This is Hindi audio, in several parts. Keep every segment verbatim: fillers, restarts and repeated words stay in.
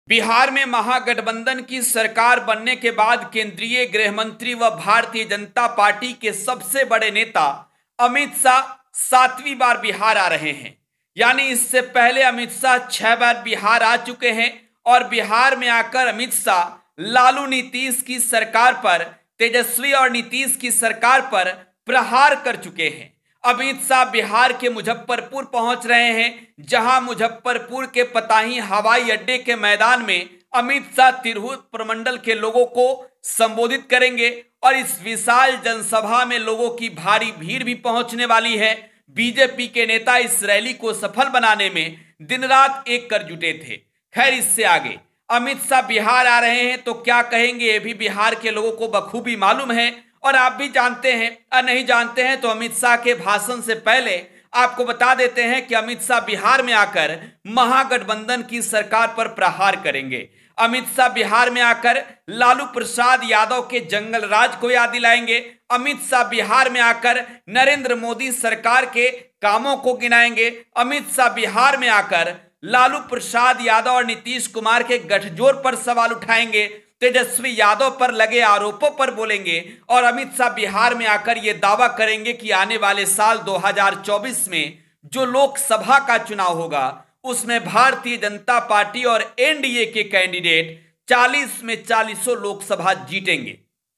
बिहार में महागठबंधन की सरकार बनने के बाद केंद्रीय गृह मंत्री व भारतीय जनता पार्टी के सबसे बड़े नेता अमित शाह सातवीं बार बिहार आ रहे हैं। यानी इससे पहले अमित शाह छह बार बिहार आ चुके हैं और बिहार में आकर अमित शाह लालू नीतीश की सरकार पर, तेजस्वी और नीतीश की सरकार पर प्रहार कर चुके हैं। अमित शाह बिहार के मुजफ्फरपुर पहुंच रहे हैं, जहां मुजफ्फरपुर के पताही हवाई अड्डे के मैदान में अमित शाह तिरहुत प्रमंडल के लोगों को संबोधित करेंगे और इस विशाल जनसभा में लोगों की भारी भीड़ भी पहुंचने वाली है। बीजेपी के नेता इस रैली को सफल बनाने में दिन रात एक कर जुटे थे। खैर, इससे आगे अमित शाह बिहार आ रहे हैं तो क्या कहेंगे, ये भी बिहार के लोगों को बखूबी मालूम है और आप भी जानते हैं। और नहीं जानते हैं तो अमित शाह के भाषण से पहले आपको बता देते हैं कि अमित शाह बिहार में आकर महागठबंधन की सरकार पर प्रहार करेंगे। अमित शाह बिहार में आकर लालू प्रसाद यादव के जंगल राज को याद दिलाएंगे। अमित शाह बिहार में आकर नरेंद्र मोदी सरकार के कामों को गिनाएंगे। अमित शाह बिहार में आकर लालू प्रसाद यादव और नीतीश कुमार के गठजोड़ पर सवाल उठाएंगे। तेजस्वी यादव पर लगे आरोपों पर बोलेंगे और अमित शाह बिहार में आकर यह दावा करेंगे कि आने वाले साल दो हज़ार चौबीस में जो लोकसभा का चुनाव होगा उसमें भारतीय जनता पार्टी और एनडीए के कैंडिडेट चालीस में चालीसों लोकसभा जीतेंगे।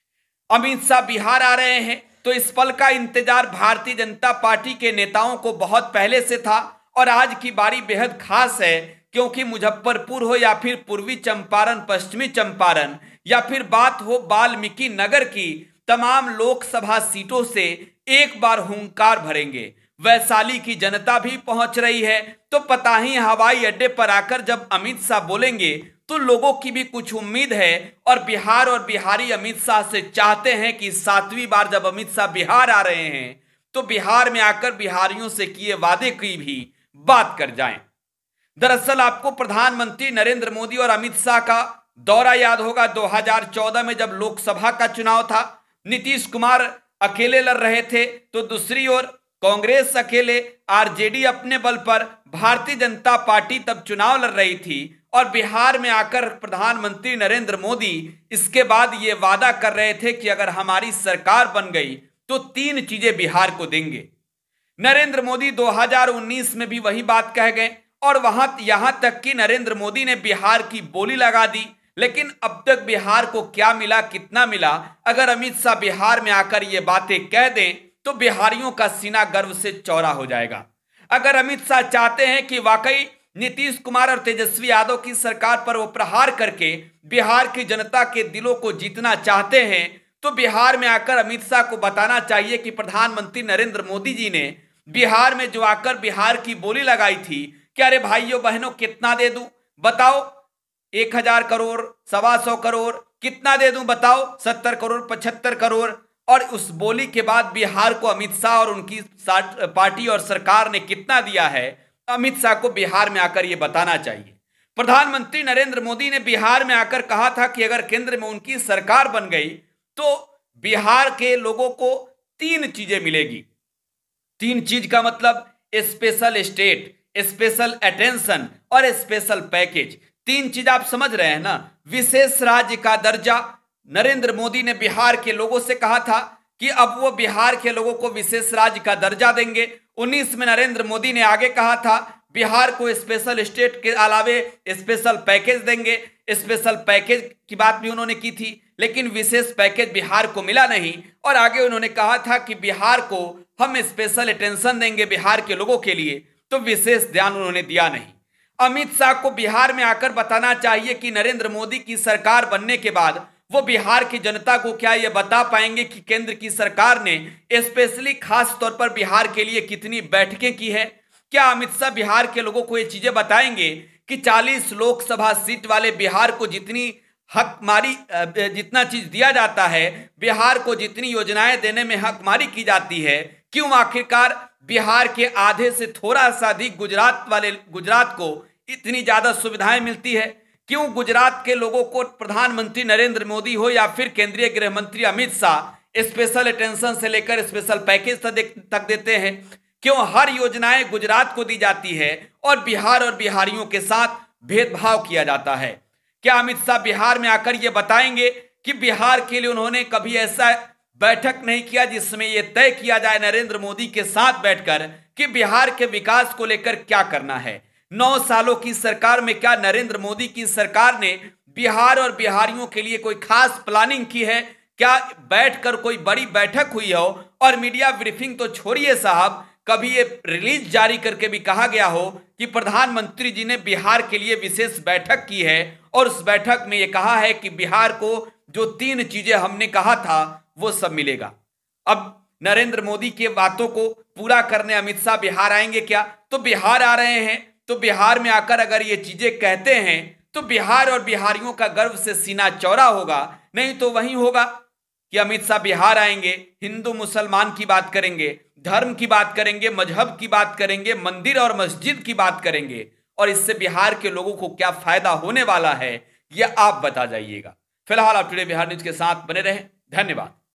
अमित शाह बिहार आ रहे हैं तो इस पल का इंतजार भारतीय जनता पार्टी के नेताओं को बहुत पहले से था और आज की बारी बेहद खास है, क्योंकि मुजफ्फरपुर हो या फिर पूर्वी चंपारण, पश्चिमी चंपारण या फिर बात हो वाल्मीकि नगर की, तमाम लोकसभा सीटों से एक बार हुंकार भरेंगे। वैशाली की जनता भी पहुंच रही है, तो पताही हवाई अड्डे पर आकर जब अमित शाह बोलेंगे तो लोगों की भी कुछ उम्मीद है और बिहार और बिहारी अमित शाह से चाहते हैं कि सातवीं बार जब अमित शाह बिहार आ रहे हैं तो बिहार में आकर बिहारियों से किए वादे की भी बात कर जाएं। दरअसल आपको प्रधानमंत्री नरेंद्र मोदी और अमित शाह का दौरा याद होगा। दो हज़ार चौदह में जब लोकसभा का चुनाव था, नीतीश कुमार अकेले लड़ रहे थे तो दूसरी ओर कांग्रेस अकेले, आरजेडी अपने बल पर, भारतीय जनता पार्टी तब चुनाव लड़ रही थी और बिहार में आकर प्रधानमंत्री नरेंद्र मोदी इसके बाद ये वादा कर रहे थे कि अगर हमारी सरकार बन गई तो तीन चीजें बिहार को देंगे। नरेंद्र मोदी दो हज़ार उन्नीस में भी वही बात कह गए और वहां यहां तक कि नरेंद्र मोदी ने बिहार की बोली लगा दी। लेकिन अब तक बिहार को क्या मिला, कितना मिला? अगर अमित शाह बिहार में आकर ये बातें कह दें तो बिहारियों का सीना गर्व से चौड़ा हो जाएगा। अगर अमित शाह चाहते हैं कि वाकई नीतीश कुमार और तेजस्वी यादव की सरकार पर वो प्रहार करके बिहार की जनता के दिलों को जीतना चाहते हैं तो बिहार में आकर अमित शाह को बताना चाहिए कि प्रधानमंत्री नरेंद्र मोदी जी ने बिहार में जो आकर बिहार की बोली लगाई थी कि अरे भाइयों बहनों कितना दे दूं बताओ, एक हजार करोड़, सवा सौ करोड़, कितना दे दूं बताओ, सत्तर करोड़, पचहत्तर करोड़। और उस बोली के बाद बिहार को अमित शाह और उनकी पार्टी और सरकार ने कितना दिया है, अमित शाह को बिहार में आकर यह बताना चाहिए। प्रधानमंत्री नरेंद्र मोदी ने बिहार में आकर कहा था कि अगर केंद्र में उनकी सरकार बन गई तो बिहार के लोगों को तीन चीजें मिलेगी। तीन चीज का मतलब स्पेशल स्टेट, स्पेशल अटेंशन और स्पेशल पैकेज। तीन चीज आप समझ रहे हैं ना। विशेष राज्य का दर्जा, नरेंद्र मोदी ने बिहार के लोगों से कहा था कि अब वो बिहार के लोगों को विशेष राज्य का दर्जा देंगे। उन्नीस में नरेंद्र मोदी ने आगे कहा था बिहार को स्पेशल स्टेट के अलावे स्पेशल पैकेज देंगे। स्पेशल पैकेज की बात भी उन्होंने की थी, लेकिन विशेष पैकेज बिहार को मिला नहीं। और आगे उन्होंने कहा था कि बिहार को हम स्पेशल अटेंशन देंगे बिहार के लोगों के लिए, तो विशेष ध्यान उन्होंने दिया नहीं। अमित शाह को बिहार में आकर बताना चाहिए कि नरेंद्र मोदी की सरकार बनने के बाद वो बिहार की जनता को क्या ये बता पाएंगे कि केंद्र की सरकार ने स्पेशली खास तौर पर बिहार के लिए कितनी बैठकें की है। क्या अमित शाह बिहार के लोगों को ये चीजें बताएंगे कि चालीस लोकसभा सीट वाले बिहार को जितनी हकमारी, जितना चीज दिया जाता है, बिहार को जितनी योजनाएं देने में हकमारी की जाती है, क्यों आखिरकार बिहार के आधे से थोड़ा सा अधिक गुजरात वाले गुजरात को इतनी ज्यादा सुविधाएं मिलती है? क्यों गुजरात के लोगों को प्रधानमंत्री नरेंद्र मोदी हो या फिर केंद्रीय गृह मंत्री अमित शाह स्पेशल अटेंशन से लेकर स्पेशल पैकेज तक देते हैं? क्यों हर योजनाएं गुजरात को दी जाती है और बिहार और बिहारियों के साथ भेदभाव किया जाता है? क्या अमित शाह बिहार में आकर ये बताएंगे कि बिहार के लिए उन्होंने कभी ऐसा बैठक नहीं किया जिसमें यह तय किया जाए नरेंद्र मोदी के साथ बैठकर कि बिहार के विकास को लेकर क्या करना है? नौ सालों की सरकार में क्या नरेंद्र मोदी की सरकार ने बिहार और बिहारियों के लिए कोई खास प्लानिंग की है? क्या बैठकर कोई बड़ी बैठक हुई हो? और मीडिया ब्रीफिंग तो छोड़िए साहब, कभी ये रिलीज जारी करके भी कहा गया हो कि प्रधानमंत्री जी ने बिहार के लिए विशेष बैठक की है और उस बैठक में ये कहा है कि बिहार को जो तीन चीजें हमने कहा था वो सब मिलेगा। अब नरेंद्र मोदी के बातों को पूरा करने अमित शाह बिहार आएंगे क्या? तो बिहार आ रहे हैं तो बिहार में आकर अगर ये चीजें कहते हैं तो बिहार और बिहारियों का गर्व से सीना चौड़ा होगा। नहीं तो वही होगा कि अमित शाह बिहार आएंगे, हिंदू मुसलमान की बात करेंगे, धर्म की बात करेंगे, मजहब की बात करेंगे, मंदिर और मस्जिद की बात करेंगे, और इससे बिहार के लोगों को क्या फायदा होने वाला है यह आप बता जाइएगा। फिलहाल आप टुडे बिहार न्यूज के साथ बने रहें। धन्यवाद।